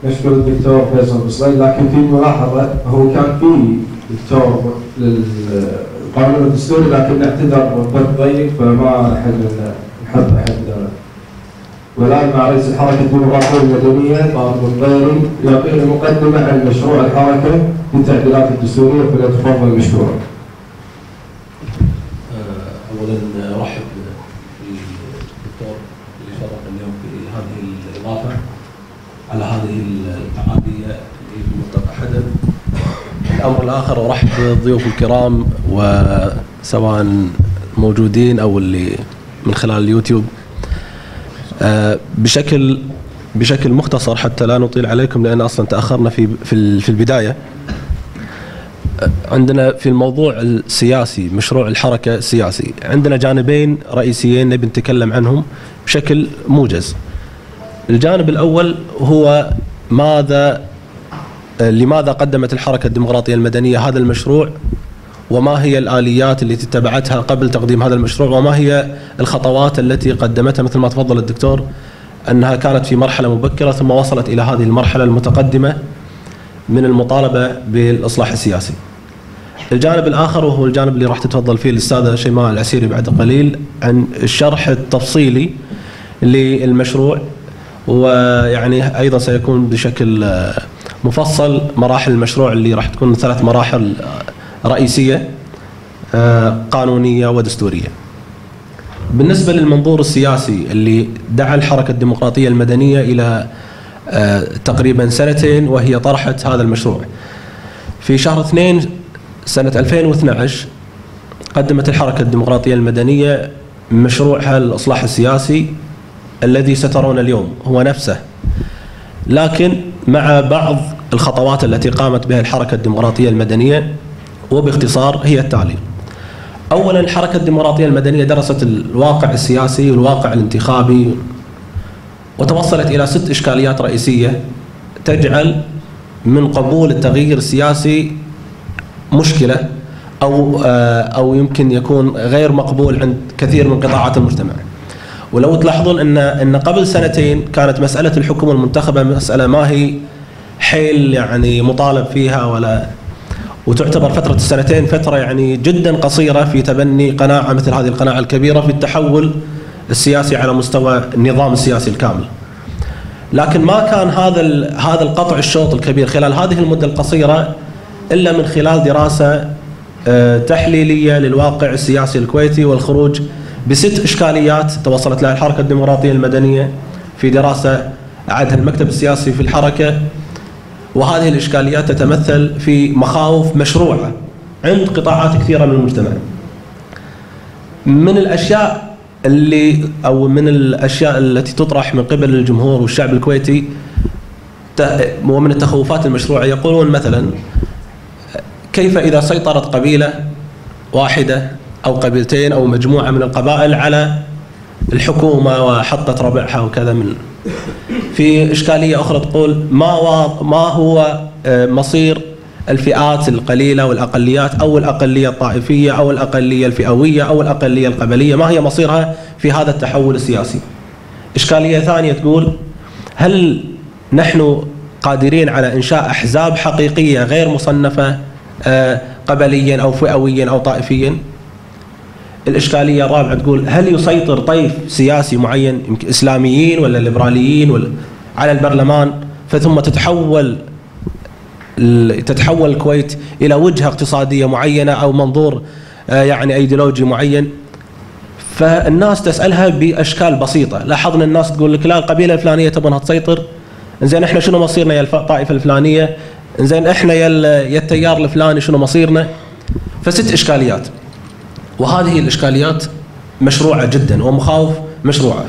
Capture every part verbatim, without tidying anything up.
نشكر الدكتور فيصل بصليد، لكن في ملاحظة، هو كان في دكتور للقانون الدستوري لكن اعتذر وقت ضيق فما حد نحب أحد. والآن مع رئيس الحركة الديمقراطية المدنية طارق الضيري يعطينا مقدمة عن مشروع الحركة في التعديلات الدستورية، فليتفضل مشكورا. أولا أرحب بالدكتور اللي شرفنا اليوم في هذه الإضافة على هذه الفعالية اللي في منطقة حدث. الأمر الآخر أرحب بالضيوف الكرام وسواء موجودين أو اللي من خلال اليوتيوب. بشكل بشكل مختصر حتى لا نطيل عليكم لأن أصلا تأخرنا في في في البداية. عندنا في الموضوع السياسي مشروع الحركة السياسي عندنا جانبين رئيسيين نبي نتكلم عنهم بشكل موجز. الجانب الأول هو ماذا لماذا قدمت الحركة الديمقراطية المدنية هذا المشروع، وما هي الآليات التي اتبعتها قبل تقديم هذا المشروع، وما هي الخطوات التي قدمتها مثل ما تفضل الدكتور أنها كانت في مرحلة مبكرة ثم وصلت إلى هذه المرحلة المتقدمة من المطالبة بالإصلاح السياسي. الجانب الآخر وهو الجانب اللي راح تتفضل فيه الأستاذة شيماء العسيري بعد قليل عن الشرح التفصيلي للمشروع، ويعني أيضا سيكون بشكل مفصل مراحل المشروع اللي راح تكون ثلاث مراحل رئيسية قانونية ودستورية. بالنسبة للمنظور السياسي اللي دعا الحركة الديمقراطية المدنية إلى تقريبا سنتين وهي طرحت هذا المشروع. في شهر اثنين سنة ألفين واثني عشر قدمت الحركة الديمقراطية المدنية مشروعها الإصلاح السياسي الذي سترون اليوم هو نفسه، لكن مع بعض الخطوات التي قامت بها الحركة الديمقراطية المدنية، وباختصار هي التالي. أولا الحركة الديمقراطية المدنية درست الواقع السياسي والواقع الانتخابي وتوصلت إلى ست إشكاليات رئيسية تجعل من قبول التغيير السياسي مشكلة أو أو يمكن يكون غير مقبول عند كثير من قطاعات المجتمع. ولو تلاحظون أن أن قبل سنتين كانت مسألة الحكومة المنتخبة مسألة ما هي حيل يعني مطالب فيها، ولا وتعتبر فترة السنتين فترة يعني جدا قصيرة في تبني قناعة مثل هذه القناعة الكبيرة في التحول السياسي على مستوى النظام السياسي الكامل. لكن ما كان هذا هذا القطع الشوط الكبير خلال هذه المدة القصيرة إلا من خلال دراسة تحليلية للواقع السياسي الكويتي والخروج بست إشكاليات توصلت لها الحركة الديمقراطية المدنية في دراسة أعدها المكتب السياسي في الحركة. وهذه الإشكاليات تتمثل في مخاوف مشروعة عند قطاعات كثيرة من المجتمع. من الأشياء اللي أو من الأشياء التي تطرح من قبل الجمهور والشعب الكويتي ومن التخوفات المشروعة، يقولون مثلا كيف إذا سيطرت قبيلة واحدة أو قبيلتين أو مجموعة من القبائل على الحكومة وحطت ربعها وكذا. من في إشكالية أخرى تقول ما ما هو مصير الفئات القليلة والأقليات أو الأقلية الطائفية أو الأقلية الفئوية أو الأقلية القبلية، ما هي مصيرها في هذا التحول السياسي. إشكالية ثانية تقول هل نحن قادرين على إنشاء أحزاب حقيقية غير مصنفة قبليا أو فئويا أو طائفيا. الإشكالية الرابعة تقول هل يسيطر طيف سياسي معين يمكن إسلاميين ولا ليبراليين ولا على البرلمان فثم تتحول تتحول الكويت إلى وجهة اقتصادية معينة أو منظور يعني أيديولوجي معين. فالناس تسألها بأشكال بسيطة. لاحظنا الناس تقول لك لا القبيلة الفلانية تبغى تسيطر، إنزين إحنا شنو مصيرنا يا الطائفة الفلانية، إنزين إحنا يا يا التيار الفلاني شنو مصيرنا. فست إشكاليات، وهذه الإشكاليات مشروعة جدا ومخاوف مشروعة.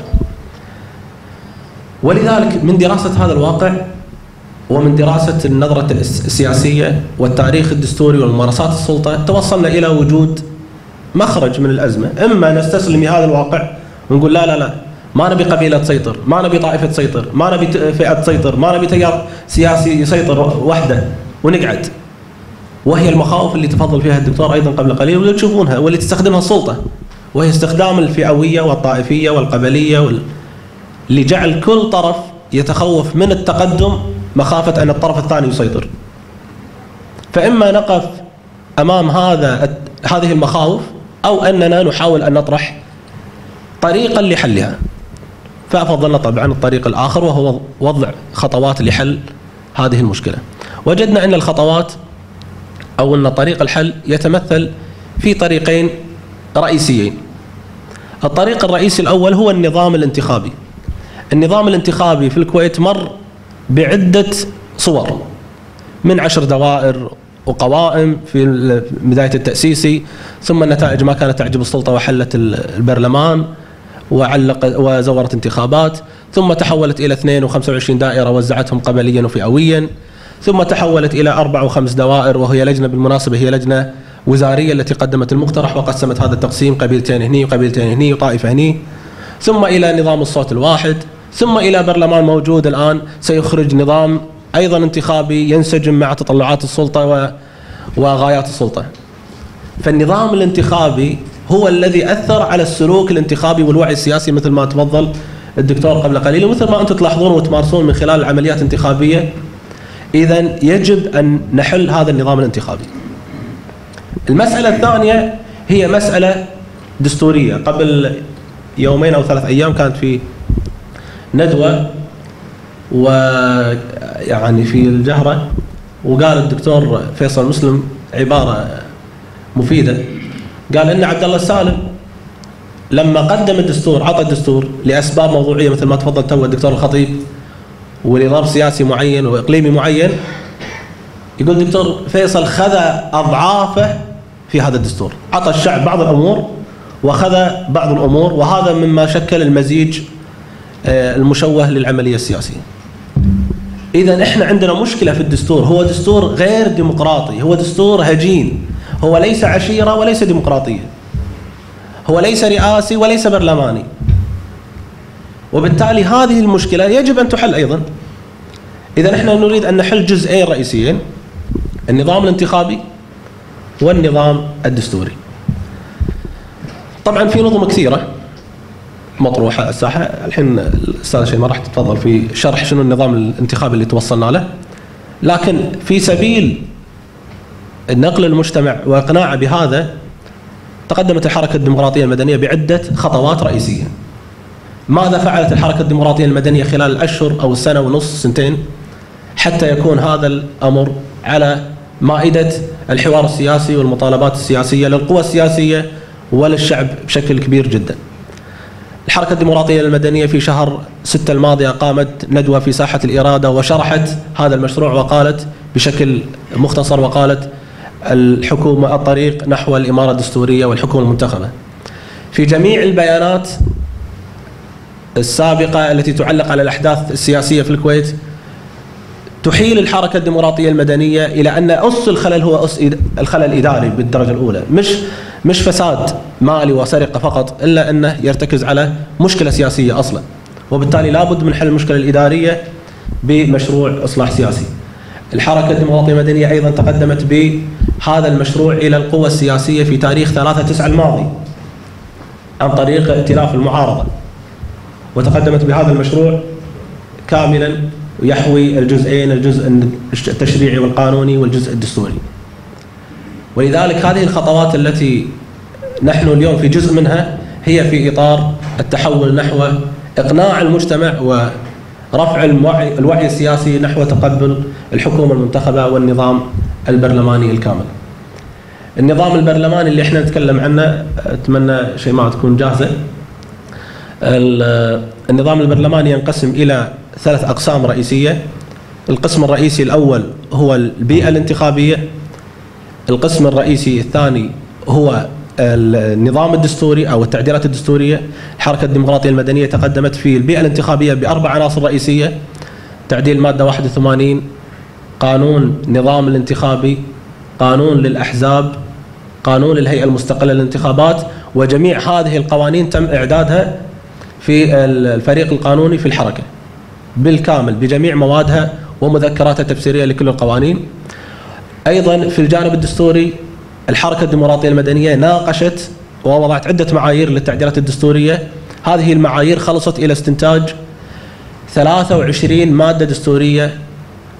ولذلك من دراسة هذا الواقع ومن دراسة النظرة السياسية والتاريخ الدستوري وممارسات السلطة توصلنا إلى وجود مخرج من الأزمة. إما نستسلم لهذا الواقع ونقول لا لا لا ما نبي قبيلة تسيطر، ما نبي طائفة تسيطر، ما نبي فئة تسيطر، ما نبي تيار سياسي يسيطر وحده ونقعد. وهي المخاوف اللي تفضل فيها الدكتور أيضا قبل قليل واللي تشوفونها واللي تستخدمها السلطة، وهي استخدام الفئوية والطائفية والقبلية وال... اللي جعل كل طرف يتخوف من التقدم مخافة أن الطرف الثاني يسيطر. فإما نقف أمام هذا هذه المخاوف أو أننا نحاول أن نطرح طريقا لحلها. فأفضلنا طبعا الطريق الآخر وهو وضع خطوات لحل هذه المشكلة. وجدنا أن الخطوات أو أن طريق الحل يتمثل في طريقين رئيسيين. الطريق الرئيسي الأول هو النظام الانتخابي. النظام الانتخابي في الكويت مر بعدة صور، من عشر دوائر وقوائم في بداية التأسيسي، ثم النتائج ما كانت تعجب السلطة وحلت البرلمان وعلق وزورت انتخابات، ثم تحولت إلى اثنين وخمسة وعشرين دائرة وزعتهم قبليا وفئويا، ثم تحولت إلى أربع وخمس دوائر، وهي لجنة بالمناسبة هي لجنة وزارية التي قدمت المقترح وقسمت هذا التقسيم قبيلتين هني وقبيلتين هني وطائفة هني، ثم إلى نظام الصوت الواحد، ثم إلى برلمان موجود الآن سيخرج نظام أيضا انتخابي ينسجم مع تطلعات السلطة وغايات السلطة. فالنظام الانتخابي هو الذي أثر على السلوك الانتخابي والوعي السياسي مثل ما تفضل الدكتور قبل قليل، ومثل ما أنتم تلاحظون وتمارسون من خلال العمليات الانتخابية. إذن يجب أن نحل هذا النظام الانتخابي. المسألة الثانية هي مسألة دستورية. قبل يومين أو ثلاث أيام كانت في ندوة ويعني في الجهرة، وقال الدكتور فيصل مسلم عبارة مفيدة، قال إن عبد الله السالم لما قدم الدستور عطى الدستور لأسباب موضوعية مثل ما تفضل تو الدكتور الخطيب ولنظام سياسي معين وإقليمي معين. يقول الدكتور فيصل خذ أضعافه في هذا الدستور، عطى الشعب بعض الأمور وخذ بعض الأمور، وهذا مما شكل المزيج المشوه للعملية السياسية. إذن إحنا عندنا مشكلة في الدستور، هو دستور غير ديمقراطي، هو دستور هجين، هو ليس عشيرة وليس ديمقراطية، هو ليس رئاسي وليس برلماني، وبالتالي هذه المشكلة يجب أن تحل أيضا. إذن إحنا نريد أن نحل جزئين رئيسيين، النظام الانتخابي والنظام الدستوري. طبعا في نظم كثيرة مطروحة الساحة، الحين الأستاذ شيماء راح تتفضل في شرح شنو النظام الانتخابي اللي توصلنا له، لكن في سبيل نقل المجتمع وإقناعه بهذا تقدمت الحركة الديمقراطية المدنية بعدة خطوات رئيسية. ماذا فعلت الحركة الديمقراطية المدنية خلال الأشهر أو السنة ونص سنتين حتى يكون هذا الأمر على مائدة الحوار السياسي والمطالبات السياسية للقوى السياسية وللشعب بشكل كبير جدا؟ الحركة الديمقراطية المدنية في شهر ستة الماضي قامت ندوة في ساحة الإرادة وشرحت هذا المشروع، وقالت بشكل مختصر، وقالت الحكومة الطريق نحو الإمارة الدستورية والحكومة المنتخبة. في جميع البيانات السابقة التي تعلق على الأحداث السياسية في الكويت تحيل الحركة الديمقراطية المدنية إلى أن أس الخلل هو أس الخلل الإداري بالدرجة الأولى، مش مش فساد مالي وسرقة فقط، إلا أنه يرتكز على مشكلة سياسية أصلا، وبالتالي لابد من حل المشكلة الإدارية بمشروع إصلاح سياسي. الحركة الديمقراطية المدنية أيضا تقدمت بهذا المشروع إلى القوى السياسية في تاريخ ثلاثة تسعة الماضي عن طريق ائتلاف المعارضة، وتقدمت بهذا المشروع كاملا يحوي الجزئين، الجزء التشريعي والقانوني والجزء الدستوري. ولذلك هذه الخطوات التي نحن اليوم في جزء منها هي في إطار التحول نحو إقناع المجتمع ورفع الوعي, الوعي السياسي نحو تقبل الحكومة المنتخبة والنظام البرلماني الكامل. النظام البرلماني اللي احنا نتكلم عنه أتمنى شيماء تكون جاهزة. النظام البرلماني ينقسم إلى ثلاث أقسام رئيسية. القسم الرئيسي الأول هو البيئة الانتخابية، القسم الرئيسي الثاني هو النظام الدستوري أو التعديلات الدستورية. الحركة الديمقراطية المدنية تقدمت في البيئة الانتخابية بأربع عناصر رئيسية: تعديل مادة واحد وثمانين، قانون نظام الانتخابي، قانون للأحزاب، قانون للهيئة المستقلة للانتخابات. وجميع هذه القوانين تم إعدادها في الفريق القانوني في الحركة بالكامل بجميع موادها ومذكراتها التفسيرية لكل القوانين. أيضا في الجانب الدستوري الحركة الديمقراطية المدنية ناقشت ووضعت عدة معايير للتعديلات الدستورية. هذه المعايير خلصت إلى استنتاج ثلاثة وعشرين مادة دستورية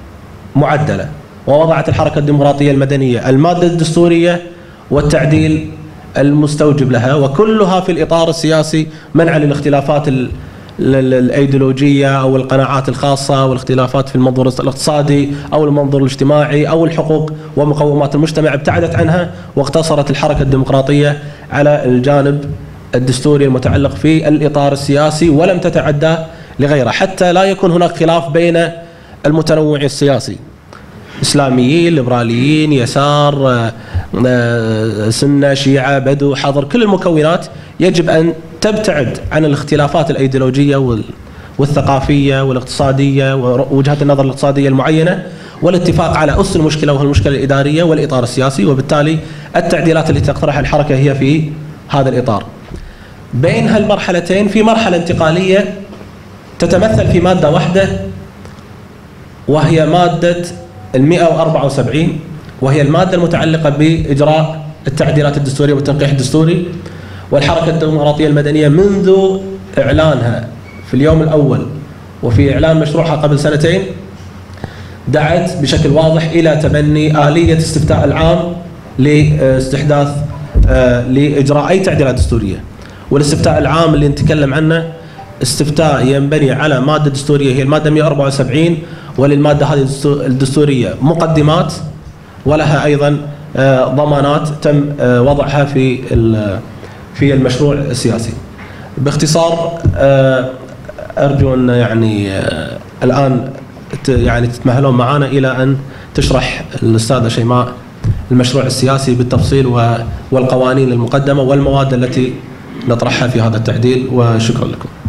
معدلة، ووضعت الحركة الديمقراطية المدنية المادة الدستورية والتعديل المستوجب لها، وكلها في الإطار السياسي منعا للاختلافات الأيديولوجية أو القناعات الخاصة أو الاختلافات في المنظور الاقتصادي أو المنظور الاجتماعي أو الحقوق ومقومات المجتمع، ابتعدت عنها واقتصرت الحركة الديمقراطية على الجانب الدستوري المتعلق في الإطار السياسي، ولم تتعدى لغيره، حتى لا يكون هناك خلاف بين المتنوع السياسي، إسلاميين، ليبراليين، يسار، سنة، شيعة، بدو، حضر، كل المكونات يجب أن تبتعد عن الاختلافات الأيديولوجية والثقافية والاقتصادية ووجهات النظر الاقتصادية المعينة، والاتفاق على أس المشكلة وهي المشكلة الإدارية والإطار السياسي، وبالتالي التعديلات التي تقترحها الحركة هي في هذا الإطار. بين هالمرحلتين في مرحلة انتقالية تتمثل في مادة واحدة، وهي مادة المئة وأربعة وسبعين، وهي المادة المتعلقة بإجراء التعديلات الدستورية والتنقيح الدستوري. والحركة الديمقراطية المدنية منذ إعلانها في اليوم الأول وفي إعلان مشروعها قبل سنتين دعت بشكل واضح إلى تبني آلية استفتاء العام لاستحداث لإجراء أي تعديلات دستورية. والاستفتاء العام اللي نتكلم عنه استفتاء ينبني على مادة دستورية هي المادة مئة وأربعة وسبعين، وللمادة هذه الدستورية مقدمات ولها أيضا ضمانات تم وضعها في في المشروع السياسي. باختصار أرجو أن يعني الآن يعني تتمهلون معنا إلى أن تشرح الأستاذة شيماء المشروع السياسي بالتفصيل والقوانين المقدمة والمواد التي نطرحها في هذا التعديل، وشكرا لكم.